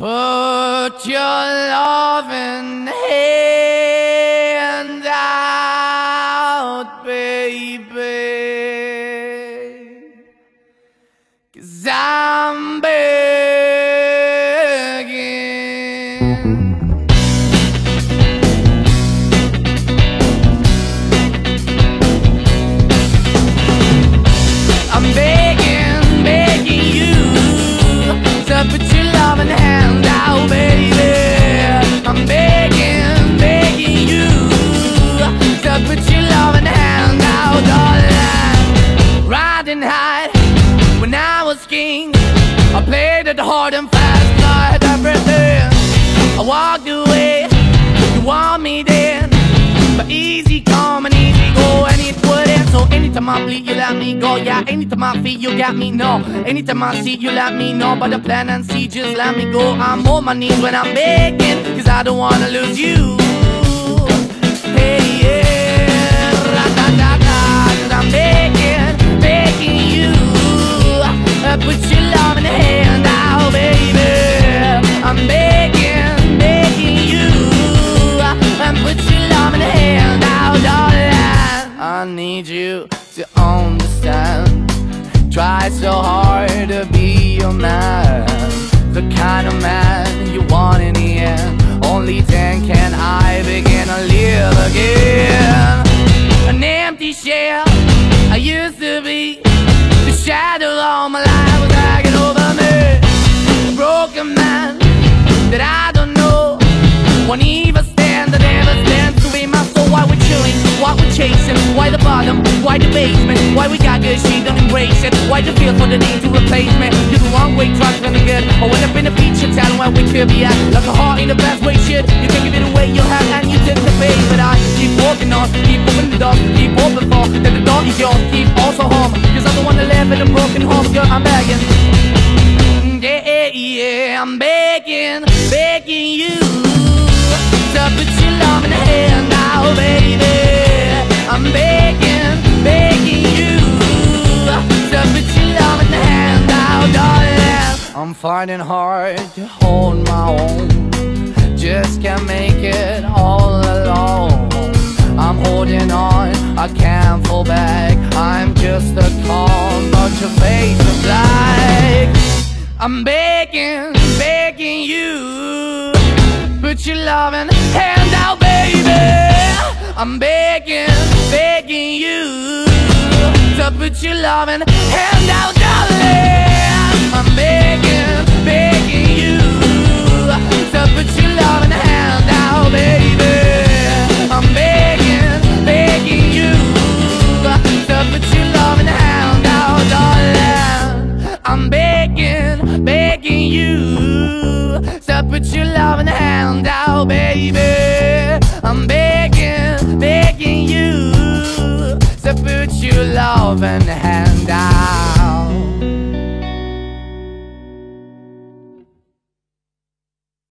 Put your loving hand out, baby, 'cause I'm begging. I'm begging, begging you to put your loving hand out, baby. I'm begging, begging you to put your loving hand out, darling. Riding high when I was king, I played it hard and fast, I had everything. I walked away, you want me then, but easy come and easy go, and it wouldn't. So anytime I bleed, you let me go. Yeah, anytime I feel, you got me, no. Anytime I see, you let me know. But the plan and see, just let me go. I'm on my knees when I'm begging, 'cause I don't wanna lose you. Hey, yeah, ra-da-da-da, 'cause I'm begging, begging you, put your love in the hand out, baby. I'm begging, begging you, put your love in the hand out, darling. I need you to understand. Try so hard to be your man, the kind of man you want in the end. Only then can I begin to live again. An empty shell I used to be, the shadow all my life was hanging over me. A broken man that I don't know, won't even stand, that never stands to be my soul. Why we're chilling, why we're chasing, why the bottom, why the basement, why we got good, she don't embrace it, why the feel for the need to replace me. You're the wrong way, trying to good, I went up in the feature town where we could be at, like a heart in the best way, shit. You can give it away, you have, and you take the bait. But I keep walking on, keep opening the door, keep open for, that the door is yours, keep also home, 'cause I'm the one that live in a broken home, girl, I'm begging. Yeah, yeah, I'm begging, begging you to put your love in the hand now, baby. I'm begging, begging you to put your love in the hand now, darling. I'm finding hard to hold my own, just can't make it all alone. I'm holding on, I can't fall back, I'm just a call, but your face is black. I'm begging, begging you, put your loving hand out, baby. I'm begging, begging you to put your loving hand out, darling. I'm begging, begging you to put your loving hand out, baby. I'm begging, begging you to put your loving hand out, darling. I'm begging, begging you to put your loving hand out, baby. I'm begging, begging you to put your loving hand